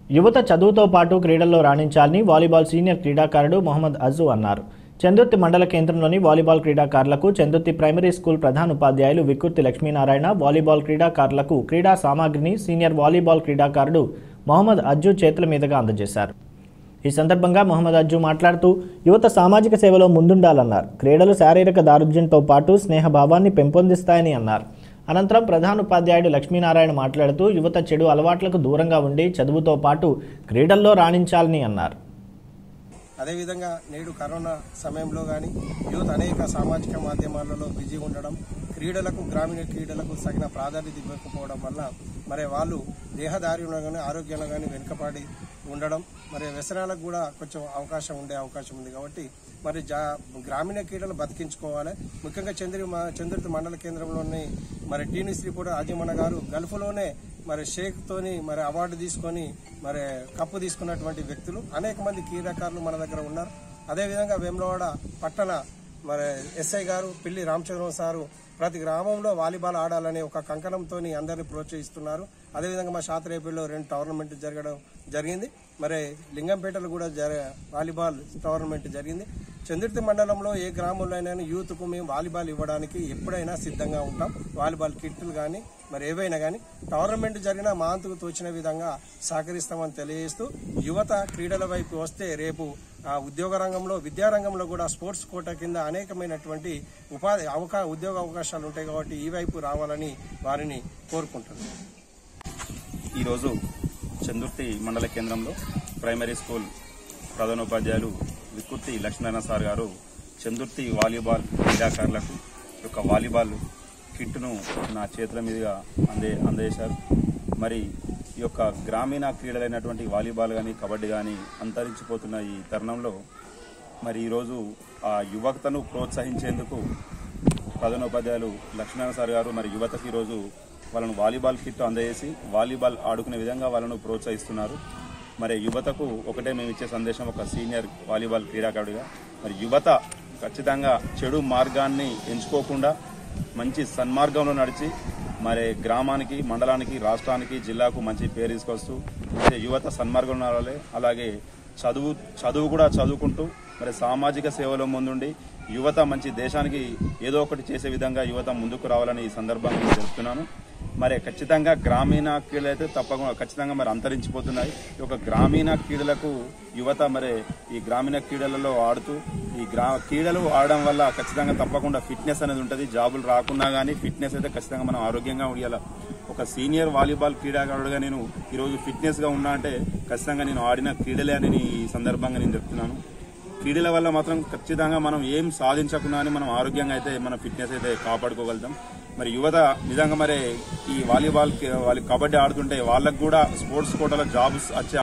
యువత చదువుతో పాటు క్రీడల్లో రాణించాలని వాలీబాల్ సీనియర్ క్రీడాకారుడు మొహమ్మద్ అజు అన్నారు. చందుర్తి మండల కేంద్రంలోని వాలీబాల్ క్రీడాకారులకు చందుర్తి ప్రైమరీ స్కూల్ ప్రధానోపాధ్యాయులు విక్కుర్తి లక్ష్మీనారాయణ వాలీబాల్ క్రీడాకారులకు క్రీడా సామాగ్రిని సీనియర్ వాలీబాల్ క్రీడాకారుడు మొహమ్మద్ అజు చేతుల మీదుగా అందజేశారు. ఈ సందర్భంగా మొహమ్మద్ అజు మాట్లాడుతూ యువత సామాజిక సేవలో ముందుండాలన్నారు. క్రీడలు శారీరక దారుఢ్యంతో పాటు స్నేహభావాన్ని పెంపొందిస్తాయని అన్నారు. అనంతరం ప్రధానోపాధ్యాయుడు లక్ష్మీనారాయణ మాట్లాడుతూ యువత చెడు అలవాట్లకు దూరంగా ఉండి చదువుతో పాటు క్రీడల్లో రాణించాలని అన్నారు. అదేవిధంగా నేడు కరోనా సమయంలో కానీ యువత అనేక సామాజిక మాధ్యమాలలో బిజీ ఉండడం, క్రీడలకు గ్రామీణ క్రీడలకు తగిన ప్రాధాన్యత ఇవ్వకపోవడం వల్ల మరి వాళ్ళు దేహదార్యంలో కానీ ఆరోగ్యంలో కానీ వెనుకబడి ఉండడం, మరి వ్యసనాలకు కూడా కొంచెం అవకాశం ఉంది. కాబట్టి మరి గ్రామీణ క్రీడలు బతికించుకోవాలి. ముఖ్యంగా చంద్రుతి మండల కేంద్రంలోని మరి టీని శ్రీపూడ రాజమన్న గారు గల్ఫ్లోనే మరి షేక్ తోని మరి అవార్డు తీసుకొని మరి కప్పు తీసుకున్నటువంటి వ్యక్తులు అనేక మంది క్రీడాకారులు మన దగ్గర ఉన్నారు. అదేవిధంగా వేములవాడ పట్టణ మరి ఎస్ఐ గారు పిల్లి రామచంద్రం సారు ప్రతి గ్రామంలో వాలీబాల్ ఆడాలనే ఒక కంకణంతో అందరినీ ప్రోత్సహిస్తున్నారు. అదేవిధంగా మా శాతరేపల్లిలో 2 టోర్నమెంట్ జరిగింది. మరి లింగంపేటలో కూడా వాలీబాల్ టోర్నమెంట్ జరిగింది. చందుర్తి మండలంలో ఏ గ్రామంలో అయినా యూత్కు మేము వాలీబాల్ ఇవ్వడానికి ఎప్పుడైనా సిద్ధంగా ఉంటాం. వాలీబాల్ కిట్లు కానీ మరి ఏవైనా కానీ టోర్నమెంట్ జరిగినా మా అంతకు తోచిన విధంగా సహకరిస్తామని తెలియజేస్తూ యువత క్రీడల వైపు వస్తే రేపు ఉద్యోగ రంగంలో విద్యారంగంలో కూడా స్పోర్ట్స్ కోటా కింద అనేకమైనటువంటి ఉద్యోగ అవకాశాలు ఉంటాయి. కాబట్టి ఈ వైపు రావాలని వారిని కోరుకుంటున్నాను. ఈరోజు చందుర్తి మండల కేంద్రంలో ప్రైమరీ స్కూల్ ప్రధానోపాధ్యాయులు విక్కుర్తి లక్ష్మీనారాయణ సార్ గారు చందుర్తి వాలీబాల్ క్రీడాకారులకు యొక్క వాలీబాల్ కిట్ను నా చేతుల మీదుగా అందజేశారు. మరి ఈ యొక్క గ్రామీణ క్రీడలైనటువంటి వాలీబాల్ కానీ కబడ్డీ కానీ అంతరించిపోతున్న ఈ తరుణంలో మరి ఈరోజు ఆ యువతను ప్రోత్సహించేందుకు ప్రధానోపాధ్యాయులు లక్ష్మీనారాయణ సార్ గారు మరి యువతకు ఈరోజు వాళ్ళను వాలీబాల్ కిట్ అందజేసి వాలీబాల్ ఆడుకునే విధంగా వాళ్ళను ప్రోత్సహిస్తున్నారు. మరి యువతకు ఒకటే మేము ఇచ్చే సందేశం, ఒక సీనియర్ వాలీబాల్ క్రీడాకారుడిగా మరి యువత ఖచ్చితంగా చెడు మార్గాన్ని ఎంచుకోకుండా మంచి సన్మార్గంలో నడిచి మరి గ్రామానికి, మండలానికి, రాష్ట్రానికి, జిల్లాకు మంచి పేరు తీసుకొస్తూ యువత సన్మార్గంలో నడవాలి. అలాగే చదువు కూడా చదువుకుంటూ మరి సామాజిక సేవలో ముందుండి యువత మంచి దేశానికి ఏదో ఒకటి చేసే విధంగా యువత ముందుకు రావాలని ఈ సందర్భంగా నేను చెప్తున్నాను. మరి ఖచ్చితంగా గ్రామీణ క్రీడలు అయితే తప్పకుండా ఖచ్చితంగా మరి అంతరించిపోతున్నాయి. ఈ యొక్క గ్రామీణ క్రీడలకు యువత మరి ఈ గ్రామీణ క్రీడలలో ఆడుతూ ఈ క్రీడలు ఆడడం వల్ల ఖచ్చితంగా తప్పకుండా ఫిట్నెస్ అనేది ఉంటుంది. జాబులు రాకున్నా కానీ ఫిట్నెస్ అయితే ఖచ్చితంగా మనం ఆరోగ్యంగా ఉండాలి. ఒక సీనియర్ వాలీబాల్ క్రీడాకారుడుగా నేను ఈరోజు ఫిట్నెస్గా ఉన్నా అంటే ఖచ్చితంగా నేను ఆడిన క్రీడలే అని ఈ సందర్భంగా నేను చెప్తున్నాను. క్రీడల వల్ల మాత్రం ఖచ్చితంగా మనం ఏం సాధించకున్నా అని మనం ఆరోగ్యంగా అయితే మన ఫిట్నెస్ అయితే కాపాడుకోగలుగుతాం. మరి యువత నిజంగా మరి ఈ వాలీబాల్ కబడ్డీ ఆడుతుంటే వాళ్ళకు కూడా స్పోర్ట్స్ కోటాలో జాబ్స్ వచ్చే